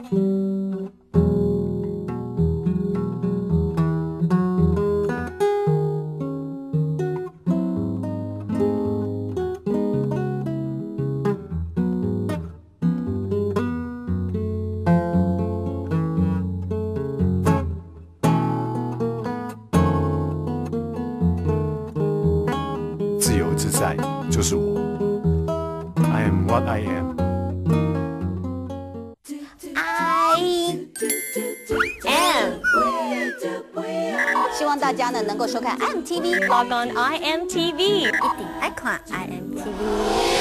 自由自在就是我。I am what I am。 希望大家呢能够收看 IMTV， log on IMTV， 一定爱看 IMTV。